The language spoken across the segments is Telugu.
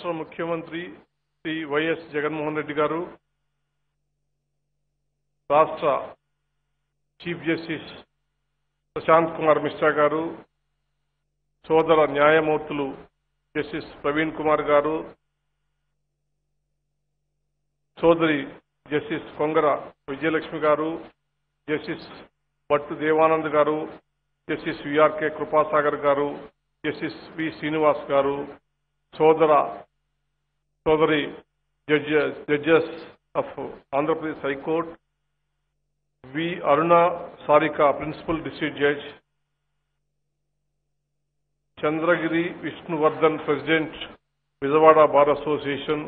రాష్ట్ర ముఖ్యమంత్రి శ్రీ వైఎస్ జగన్మోహన్ రెడ్డి గారు, రాష్ట్ర చీఫ్ జస్టిస్ ప్రశాంత్ కుమార్ మిశ్రా గారు, సోదర న్యాయమూర్తులు జస్టిస్ ప్రవీణ్ కుమార్ గారు, సోదరి జస్టిస్ కొంగర విజయలక్ష్మి గారు, జస్టిస్ భట్టు దేవానంద్ గారు, జస్టిస్ విఆర్కే కృపాసాగర్ గారు, జస్టిస్ వి శ్రీనివాస్ గారు, సోదరి judges of Andhra Pradesh high court, V Aruna Sarika principal district judge, Chandragiri Vishnuvardhan president Vijayawada bar association,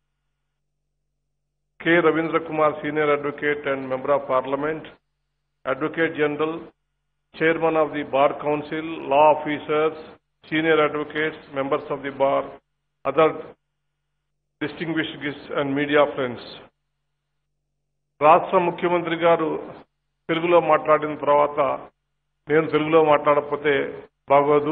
K Ravindra Kumar senior advocate and member of parliament, advocate general, chairman of the bar council, law officers, senior advocates, members of the bar, other distinguished guests and media friends. రాష్ట్ర ముఖ్యమంత్రి గారు తెలుగులో మాట్లాడిన తర్వాత నేను తెలుగులో మాట్లాడకపోతే బాగోదు.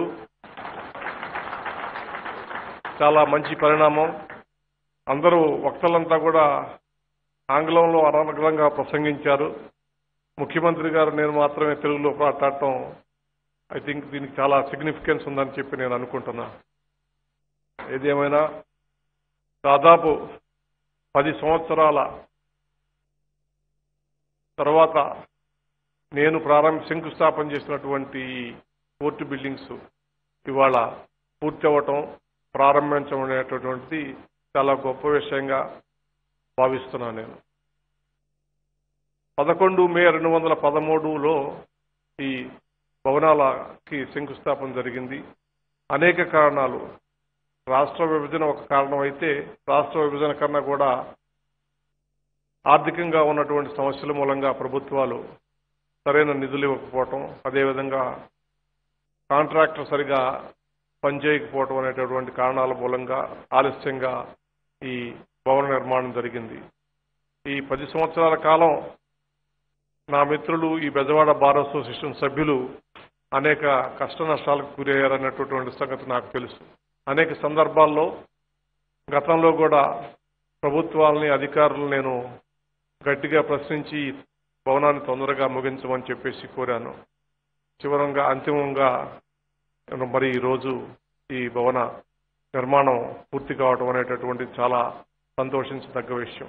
చాలా మంచి పరిణామం. అందరూ వక్తలంతా కూడా ఆంగ్లంలో అనర్గళంగా ప్రసంగించారు. ముఖ్యమంత్రి గారు నేను మాత్రమే తెలుగులో మాట్లాడటం ఐ థింక్ దీనికి చాలా సిగ్నిఫికెన్స్ ఉందని చెప్పి నేను అనుకుంటున్నా. ఏదేమైనా దాదాపు 10 సంవత్సరాల తర్వాత నేను శంకుస్థాపన చేసినటువంటి కోర్టు బిల్డింగ్స్ ఇవాళ పూర్తి అవ్వటం, ప్రారంభించడం అనేటటువంటిది చాలా గొప్ప విషయంగా భావిస్తున్నాను. నేను 11 మే 2013లో ఈ భవనాలకి శంకుస్థాపన జరిగింది. అనేక కారణాలు, రాష్ట్ర విభజన ఒక కారణం అయితే, రాష్ట్ర విభజన కన్నా కూడా ఆర్థికంగా ఉన్నటువంటి సమస్యల మూలంగా ప్రభుత్వాలు సరైన నిధులు ఇవ్వకపోవటం, అదేవిధంగా కాంట్రాక్టర్ సరిగా పనిచేయకపోవటం అనేటటువంటి కారణాల మూలంగా ఆలస్యంగా ఈ భవన నిర్మాణం జరిగింది. ఈ 10 సంవత్సరాల కాలం నా మిత్రులు, ఈ బెజవాడ బార్ అసోసియేషన్ సభ్యులు అనేక కష్ట నష్టాలకు గురయ్యారనేటటువంటి సంగతి నాకు తెలుసు. అనేక సందర్భాల్లో గతంలో కూడా ప్రభుత్వాలని, అధికారులను నేను గట్టిగా ప్రశ్నించి భవనాన్ని తొందరగా ముగించమని చెప్పేసి కోరాను. అంతిమంగా మరి ఈరోజు ఈ భవన నిర్మాణం పూర్తి కావడం అనేటటువంటి చాలా సంతోషించదగ్గ విషయం.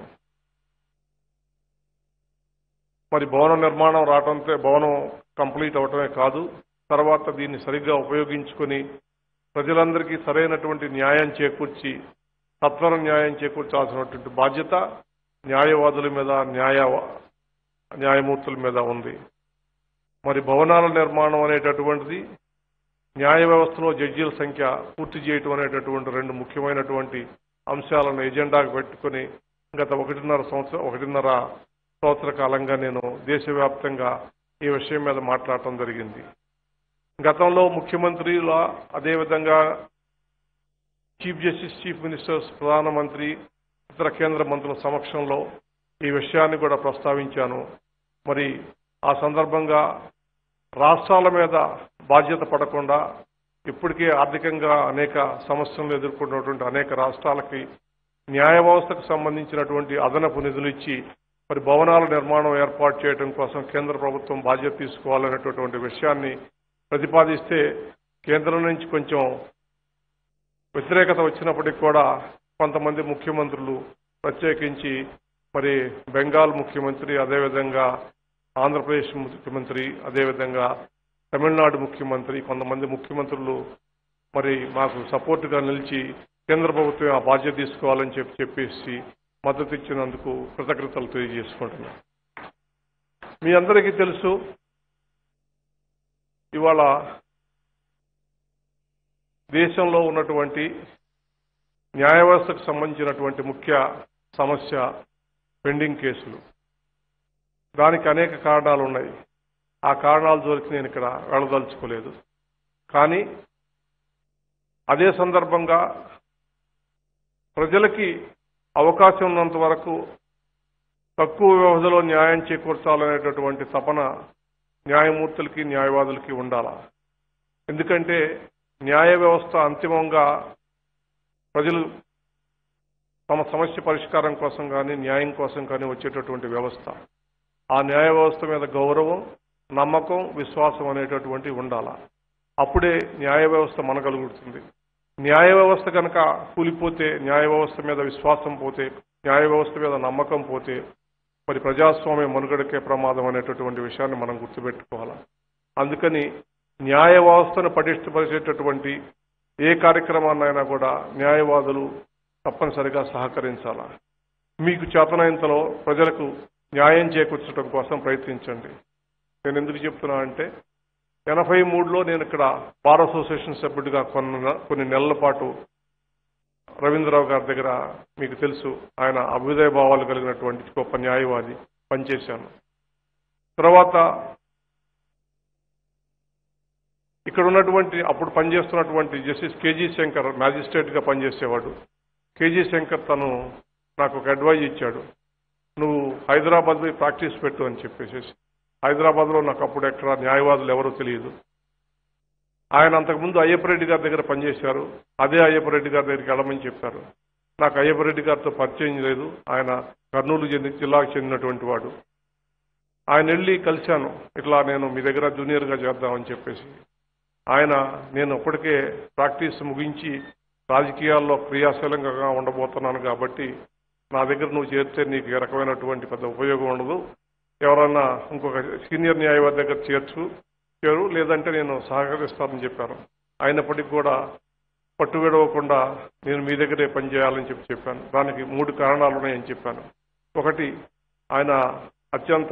మరి భవన నిర్మాణం రావడంతో భవనం కంప్లీట్ అవటమే కాదు, తర్వాత దీన్ని సరిగ్గా ఉపయోగించుకొని ప్రజలందరికీ సరైనటువంటి న్యాయం చేకూర్చి సత్వర న్యాయం చేకూర్చాల్సినటువంటి బాధ్యత న్యాయవాదుల మీద, న్యాయమూర్తుల మీద ఉంది. మరి భవనాల నిర్మాణం అనేటటువంటిది న్యాయ వ్యవస్థలో జడ్జీల సంఖ్య పూర్తి చేయటం అనేటటువంటి 2 ముఖ్యమైనటువంటి అంశాలను ఎజెండాకు పెట్టుకుని గత 1.5 సంవత్సర కాలంగా నేను దేశవ్యాప్తంగా ఈ విషయం మీద మాట్లాడటం జరిగింది. గతంలో ముఖ్యమంత్రుల, అదేవిధంగా చీఫ్ జస్టిస్, చీఫ్ మినిస్టర్స్, ప్రధానమంత్రి, ఇతర కేంద్ర మంత్రుల సమక్షంలో ఈ విషయాన్ని కూడా ప్రస్తావించాను. మరి ఆ సందర్భంగా రాష్ట్రాల మీద బాధ్యత పడకుండా ఇప్పటికే ఆర్థికంగా అనేక సమస్యలను ఎదుర్కొన్నటువంటి అనేక రాష్ట్రాలకి న్యాయ వ్యవస్థకు సంబంధించినటువంటి అదనపు నిధులు ఇచ్చి మరి భవనాల నిర్మాణం ఏర్పాటు చేయడం కోసం కేంద్ర ప్రభుత్వం బాధ్యత తీసుకోవాలనేటటువంటి విషయాన్ని ప్రతిపాదిస్తే కేంద్రం నుంచి కొంచెం వ్యతిరేకత వచ్చినప్పటికీ కూడా కొంతమంది ముఖ్యమంత్రులు, ప్రత్యేకించి మరి బెంగాల్ ముఖ్యమంత్రి, అదేవిధంగా ఆంధ్రప్రదేశ్ ముఖ్యమంత్రి, అదేవిధంగా తమిళనాడు ముఖ్యమంత్రి, కొంతమంది ముఖ్యమంత్రులు మరి మాకు సపోర్టుగా నిలిచి కేంద్ర ప్రభుత్వం ఆ బాధ్యత తీసుకోవాలని చెప్పేసి మద్దతు ఇచ్చినందుకు కృతజ్ఞతలు తెలియజేసుకుంటున్నాను. మీ అందరికీ తెలుసు, ఇవాళ దేశంలో ఉన్నటువంటి న్యాయ వ్యవస్థకు సంబంధించినటువంటి ముఖ్య సమస్య పెండింగ్ కేసులు. దానికి అనేక కారణాలు ఉన్నాయి. ఆ కారణాల జోలికి నేను ఇక్కడ వెళ్ళదలుచుకోలేదు. కానీ అదే సందర్భంగా ప్రజలకి అవకాశం ఉన్నంత వరకు తక్కువ వ్యవధిలో న్యాయం చేకూర్చాలనేటటువంటి తపన న్యాయమూర్తులకి, న్యాయవాదులకి ఉండాలి. ఎందుకంటే న్యాయ వ్యవస్థ అంతిమంగా ప్రజలు తమ సమస్య పరిష్కారం కోసం కానీ న్యాయం కోసం కానీ వచ్చేటటువంటి వ్యవస్థ. ఆ న్యాయ వ్యవస్థ మీద గౌరవం, నమ్మకం, విశ్వాసం అనేటటువంటివి ఉండాల. అప్పుడే న్యాయ వ్యవస్థ మనగలుగుతుంది. న్యాయ వ్యవస్థ కనుక కూలిపోతే, న్యాయ వ్యవస్థ మీద విశ్వాసం పోతే, న్యాయ వ్యవస్థ మీద నమ్మకం పోతే మరి ప్రజాస్వామ్యం మనుగడకే ప్రమాదం అనేటటువంటి విషయాన్ని మనం గుర్తుపెట్టుకోవాలి. అందుకని న్యాయ వ్యవస్థను పటిష్టపరిచేటటువంటి ఏ కార్యక్రమాన్నైనా కూడా న్యాయవాదులు తప్పనిసరిగా సహకరించాల. మీకు చేతనైనంతలో ప్రజలకు న్యాయం చేకూర్చడం కోసం ప్రయత్నించండి. నేను ఎందుకు చెప్తున్నా అంటే 83లో నేను ఇక్కడ బార్ అసోసియేషన్ సభ్యుడిగా కొన్ని నెలల పాటు రవీంద్రరావు గారి దగ్గర, మీకు తెలుసు, ఆయన అభ్యుదయ భావాలు కలిగినటువంటి గొప్ప న్యాయవాది, పనిచేశాను. తర్వాత ఇక్కడ ఉన్నటువంటి అప్పుడు పనిచేస్తున్నటువంటి జస్టిస్ కేజీ శంకర్ మ్యాజిస్ట్రేట్గా పనిచేసేవాడు. కేజీ శంకర్ తను నాకు ఒక అడ్వైజ్ ఇచ్చాడు, నువ్వు హైదరాబాద్ పోయి ప్రాక్టీస్ పెట్టు అని చెప్పేసి. హైదరాబాద్లో నాకు అప్పుడు ఎక్కడ న్యాయవాదులు ఎవరో తెలియదు. ఆయన అంతకుముందు అయ్యప్పరెడ్డి గారి దగ్గర పనిచేశారు. అదే అయ్యప్పరెడ్డి గారి దగ్గరికి వెళ్ళమని చెప్పారు. నాకు అయ్యప్పరెడ్డి గారితో పరిచయం లేదు. ఆయన కర్నూలు జిల్లాకు చెందినటువంటి వాడు. ఆయన వెళ్ళి కలిశాను, ఇట్లా నేను మీ దగ్గర జూనియర్గా చేద్దామని చెప్పేసి. ఆయన, నేను అప్పటికే ప్రాక్టీస్ ముగించి రాజకీయాల్లో క్రియాశీలంగా ఉండబోతున్నాను కాబట్టి నా దగ్గర నువ్వు చేరితే నీకు ఏ రకమైనటువంటి పెద్ద ఉపయోగం ఉండదు, ఎవరన్నా ఇంకొక సీనియర్ న్యాయవాది దగ్గర చేరు, లేదంటే నేను సహకరిస్తానని చెప్పాను. అయినప్పటికీ కూడా పట్టు విడవకుండా నేను మీ దగ్గరే పనిచేయాలని చెప్పాను. దానికి 3 కారణాలు ఉన్నాయని చెప్పాను. ఒకటి, ఆయన అత్యంత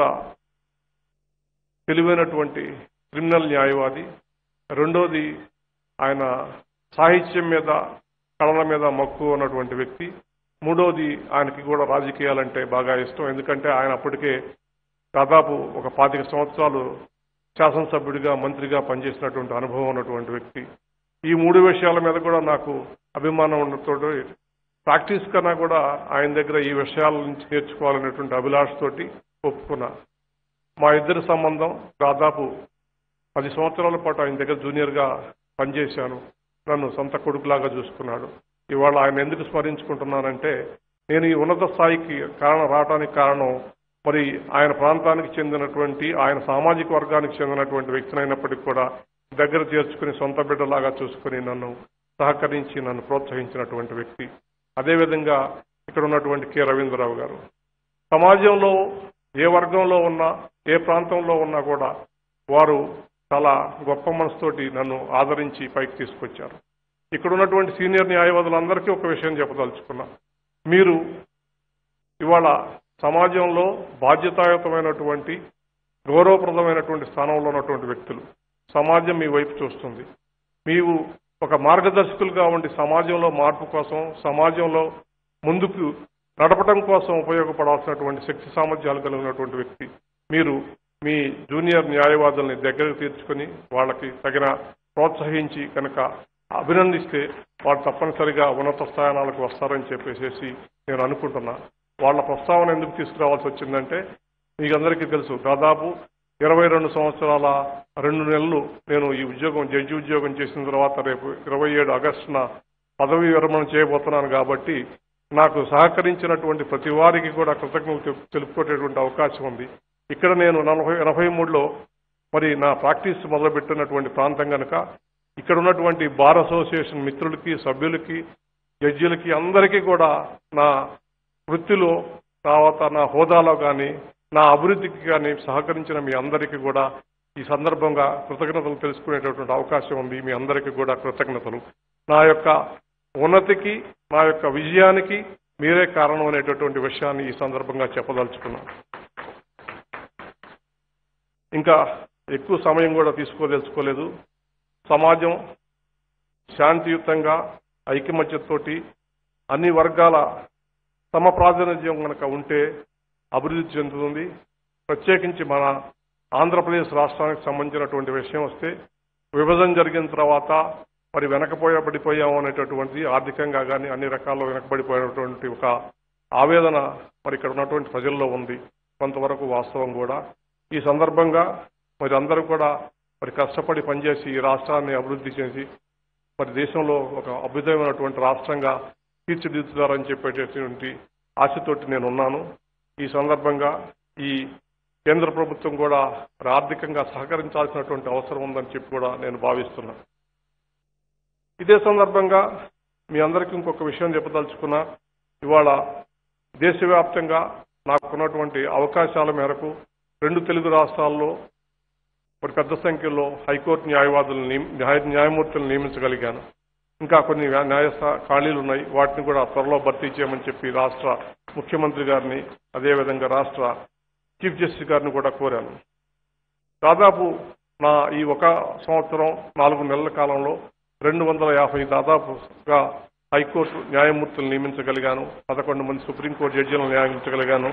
తెలివైనటువంటి క్రిమినల్ న్యాయవాది. రెండోది, ఆయన సాహిత్యం మీద, కళల మీద మక్కువ ఉన్నటువంటి వ్యక్తి. మూడోది, ఆయనకి కూడా రాజకీయాలంటే బాగా ఇష్టం. ఎందుకంటే ఆయన అప్పటికే దాదాపు ఒక 25 సంవత్సరాలు శాసనసభ్యుడిగా, మంత్రిగా పనిచేసినటువంటి అనుభవం ఉన్నటువంటి వ్యక్తి. ఈ 3 విషయాల మీద కూడా నాకు అభిమానం ఉండటంతో ప్రాక్టీస్ కన్నా కూడా ఆయన దగ్గర ఈ విషయాల నుంచి నేర్చుకోవాలనేటువంటి అభిలాషతోటి ఒప్పుకున్నా. మా ఇద్దరి సంబంధం దాదాపు 10 సంవత్సరాల పాటు ఆయన దగ్గర జూనియర్గా పనిచేశాను. నన్ను సొంత కొడుకులాగా చూసుకున్నాడు. ఇవాళ ఆయన ఎందుకు స్మరించుకుంటున్నానంటే, నేను ఈ ఉన్నత స్థాయికి రావడానికి కారణం మరి ఆయన ప్రాంతానికి చెందినటువంటి, ఆయన సామాజిక వర్గానికి చెందినటువంటి వ్యక్తినైనప్పటికీ కూడా దగ్గర చేర్చుకుని సొంత బిడ్డలాగా చూసుకుని నన్ను సహకరించి నన్ను ప్రోత్సహించినటువంటి వ్యక్తి. అదేవిధంగా ఇక్కడ ఉన్నటువంటి కె రవీంద్రరావు గారు. సమాజంలో ఏ వర్గంలో ఉన్నా, ఏ ప్రాంతంలో ఉన్నా కూడా వారు చాలా గొప్ప మనసుతోటి నన్ను ఆదరించి పైకి తీసుకొచ్చారు. ఇక్కడ ఉన్నటువంటి సీనియర్ న్యాయవాదులందరికీ ఒక విషయం చెప్పదలుచుకున్నా, మీరు ఇవాళ సమాజంలో బాధ్యతాయుతమైనటువంటి, గౌరవప్రదమైనటువంటి స్థానంలో ఉన్నటువంటి వ్యక్తులు. సమాజం మీ వైపు చూస్తుంది. మీరు ఒక మార్గదర్శకులుగా ఉండి సమాజంలో మార్పు కోసం, సమాజంలో ముందుకు నడపడం కోసం ఉపయోగపడాల్సినటువంటి శక్తి సామర్థ్యాలు కలిగినటువంటి వ్యక్తి. మీరు మీ జూనియర్ న్యాయవాదుల్ని దగ్గరకు తీర్చుకొని వాళ్ళకి తగిన ప్రోత్సహించి కనుక అభినందిస్తే వాళ్ళు తప్పనిసరిగా ఉన్నత స్థానాలకు వస్తారని చెప్పేసి నేను అనుకుంటున్నా. వాళ్ళ ప్రస్తావన ఎందుకు తీసుకురావాల్సి వచ్చిందంటే, మీకు అందరికీ తెలుసు, దాదాపు 22 సంవత్సరాల 2 నెలలు నేను ఈ ఉద్యోగం, జడ్జి ఉద్యోగం చేసిన తర్వాత రేపు 27 ఆగస్టున పదవీ విరమణ చేయబోతున్నాను. కాబట్టి నాకు సహకరించినటువంటి ప్రతి వారికి కూడా కృతజ్ఞతలు తెలుపుకునేటువంటి అవకాశం ఉంది. ఇక్కడ నేను 83లో మరి నా ప్రాక్టీస్ మొదలుపెట్టినటువంటి ప్రాంతం కనుక ఇక్కడ ఉన్నటువంటి బార్ అసోసియేషన్ మిత్రులకి, సభ్యులకి, జడ్జీలకి అందరికీ కూడా నా వృత్తిలో, తర్వాత నా హోదాలో కానీ, నా అభివృద్ధికి కానీ సహకరించిన మీ అందరికీ కూడా ఈ సందర్భంగా కృతజ్ఞతలు తెలుసుకునేటటువంటి అవకాశం ఉంది. మీ అందరికీ కూడా కృతజ్ఞతలు. నా యొక్క ఉన్నతికి, నా యొక్క విజయానికి మీరే కారణం అనేటటువంటి విషయాన్ని ఈ సందర్భంగా చెప్పదలుచుకున్నాను. ఇంకా ఎక్కువ సమయం కూడా తీసుకోదలుచుకోలేదు. సమాజం శాంతియుతంగా, ఐకమత్యంతోటి అన్ని వర్గాల సమ ప్రాతినిధ్యం కనుక ఉంటే అభివృద్ధి చెందుతుంది. ప్రత్యేకించి మన ఆంధ్రప్రదేశ్ రాష్ట్రానికి సంబంధించినటువంటి విషయం వస్తే, విభజన జరిగిన తర్వాత మరి వెనకబడిపోయాము అనేటటువంటి, ఆర్థికంగా కానీ అన్ని రకాల్లో వెనకబడిపోయినటువంటి ఒక ఆవేదన మరి ఇక్కడ ఉన్నటువంటి ప్రజల్లో ఉంది. కొంతవరకు వాస్తవం కూడా. ఈ సందర్భంగా మరి అందరూ కూడా మరి కష్టపడి పనిచేసి ఈ రాష్ట్రాన్ని అభివృద్ధి చేసి మరి దేశంలో ఒక అభ్యుదయమైనటువంటి రాష్ట్రంగా తీర్చిదిద్దుతారని చెప్పేటటువంటి ఆశతోటి నేను ఉన్నాను. ఈ సందర్భంగా ఈ కేంద్ర ప్రభుత్వం కూడా ఆర్థికంగా సహకరించాల్సినటువంటి అవసరం ఉందని చెప్పి కూడా నేను భావిస్తున్నా. ఇదే సందర్భంగా మీ అందరికీ ఇంకొక విషయం చెప్పదలుచుకున్నా. ఇవాళ దేశవ్యాప్తంగా నాకున్నటువంటి అవకాశాల మేరకు 2 తెలుగు రాష్ట్రాల్లో మరి పెద్ద సంఖ్యలో హైకోర్టు న్యాయమూర్తులను నియమించగలిగాను. ఇంకా కొన్ని ఖాళీలు ఉన్నాయి. వాటిని కూడా త్వరలో భర్తీ చేయమని చెప్పి రాష్ట్ర ముఖ్యమంత్రి గారిని, అదేవిధంగా రాష్ట్ర చీఫ్ జస్టిస్ గారిని కూడా కోరాను. దాదాపు నా ఈ 1 సంవత్సరం 4 నెలల కాలంలో 250 దాదాపుగా హైకోర్టు న్యాయమూర్తులను నియమించగలిగాను. 11 మంది సుప్రీంకోర్టు జడ్జీలను నియమించగలిగాను.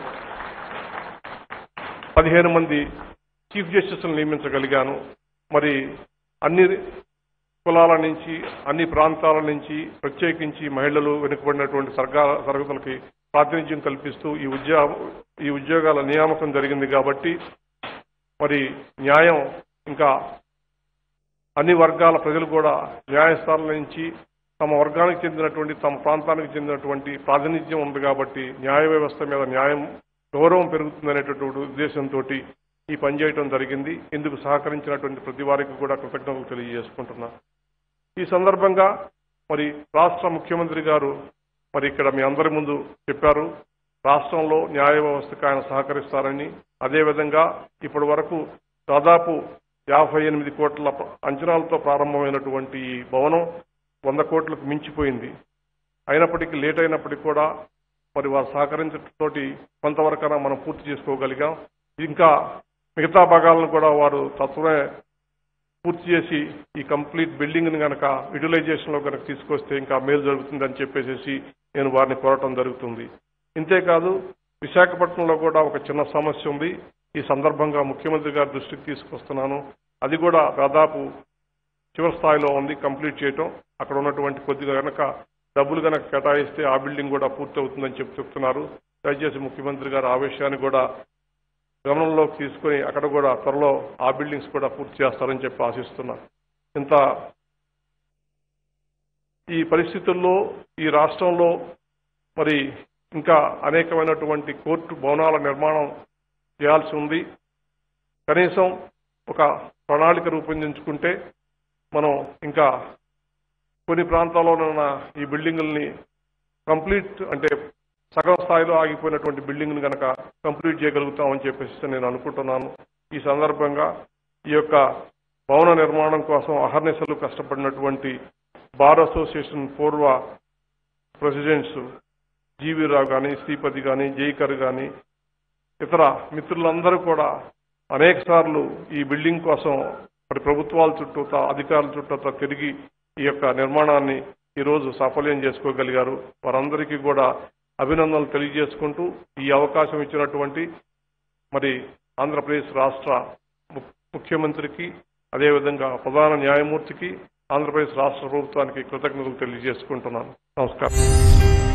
15 మంది చీఫ్ జస్టిస్లను నియమించగలిగాను. మరి అన్ని కులాల నుంచి, అన్ని ప్రాంతాల నుంచి, ప్రత్యేకించి మహిళలు, వెనుకబడినటువంటి తరగతులకి ప్రాతినిధ్యం కల్పిస్తూ ఈ ఉద్యోగాల నియామకం జరిగింది. కాబట్టి మరి న్యాయం ఇంకా అన్ని వర్గాల ప్రజలు కూడా న్యాయస్థానాల నుంచి తమ వర్గానికి చెందినటువంటి, తమ ప్రాంతానికి చెందినటువంటి ప్రాతినిధ్యం ఉంది. కాబట్టి న్యాయ వ్యవస్థ మీద గౌరవం పెరుగుతుందనేటటువంటి ఉద్దేశంతో ఈ పని చేయడం జరిగింది. ఇందుకు సహకరించినటువంటి ప్రతి వారికి కూడా కృతజ్ఞతలు తెలియజేసుకుంటున్నా. ఈ సందర్భంగా మరి రాష్ట్ర ముఖ్యమంత్రి గారు మరి ఇక్కడ మీ అందరి ముందు చెప్పారు, రాష్ట్రంలో న్యాయ వ్యవస్థకు ఆయన సహకరిస్తారని. అదేవిధంగా ఇప్పటి వరకు దాదాపు 58 కోట్ల అంచనాలతో ప్రారంభమైనటువంటి ఈ భవనం 100 కోట్లకు మించిపోయింది. అయినప్పటికీ లేట్ అయినప్పటికీ కూడా మరి వారు సహకరించడంతో కొంతవరకైనా మనం పూర్తి చేసుకోగలిగాం. ఇంకా మిగతా భాగాలను కూడా వారు తత్వమే పూర్తి చేసి ఈ కంప్లీట్ బిల్డింగ్ని కనుక యూటిలైజేషన్లో కనుక తీసుకొస్తే ఇంకా మేలు జరుగుతుందని చెప్పేసి నేను వారిని కోరటం జరుగుతుంది. ఇంతేకాదు విశాఖపట్నంలో కూడా ఒక చిన్న సమస్య ఉంది. ఈ సందర్భంగా ముఖ్యమంత్రి గారి దృష్టికి తీసుకొస్తున్నాను. అది కూడా దాదాపు చివరి స్థాయిలో ఉంది కంప్లీట్ చేయటం. అక్కడ ఉన్నటువంటి కొద్దిగా కనుక డబ్బులు కనుక కేటాయిస్తే ఆ బిల్డింగ్ కూడా పూర్తి అవుతుందని చెప్తున్నారు. దయచేసి ముఖ్యమంత్రి గారు ఆ విషయాన్ని కూడా గమనంలోకి తీసుకుని అక్కడ కూడా త్వరలో ఆ బిల్డింగ్స్ కూడా పూర్తి చేస్తారని చెప్పి ఆశిస్తున్నా. ఈ పరిస్థితుల్లో ఈ రాష్ట్రంలో మరి ఇంకా అనేకమైనటువంటి కోర్టు భవనాల నిర్మాణం చేయాల్సి ఉంది. కనీసం ఒక ప్రణాళిక రూపొందించుకుంటే మనం ఇంకా కొన్ని ప్రాంతాల్లోనున్న ఈ బిల్డింగుల్ని కంప్లీట్, అంటే సగం స్థాయిలో ఆగిపోయినటువంటి బిల్డింగ్ను కనుక కంప్లీట్ చేయగలుగుతామని చెప్పేసి నేను అనుకుంటున్నాను. ఈ సందర్భంగా ఈ యొక్క భవన నిర్మాణం కోసం అహర్నిశలు కష్టపడినటువంటి బార్ అసోసియేషన్ పూర్వ ప్రెసిడెంట్స్ జీవీ రావు కానీ, శ్రీపతి కానీ, జైకర్ కానీ, ఇతర మిత్రులందరూ కూడా అనేక సార్లు ఈ బిల్డింగ్ కోసం మరి ప్రభుత్వాల చుట్టూ, అధికారుల చుట్టూ తిరిగి ఈ యొక్క నిర్మాణాన్ని ఈరోజు సాఫల్యం చేసుకోగలిగారు. వారందరికీ కూడా అభినందనలు తెలియజేసుకుంటూ ఈ అవకాశం ఇచ్చినటువంటి మరి ఆంధ్రప్రదేశ్ రాష్ట్ర ముఖ్యమంత్రికి, అదేవిధంగా ప్రధాన న్యాయమూర్తికి, ఆంధ్రప్రదేశ్ రాష్ట్ర ప్రభుత్వానికి కృతజ్ఞతలు తెలియజేసుకుంటున్నాను. నమస్కారం.